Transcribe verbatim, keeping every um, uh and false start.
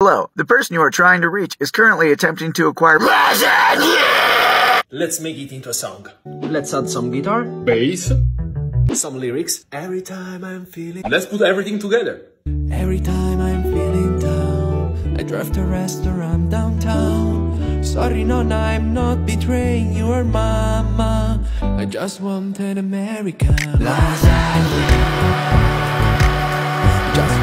Hello, the person you are trying to reach is currently attempting to acquire Lasagna! Let's make it into a song. Let's add some guitar, Bass. Some lyrics. Every time I'm feeling... Let's put everything together. Every time I'm feeling down, I drive to a restaurant downtown. Sorry, no, no, I'm not betraying your mama. I just wanted American lasagna. Just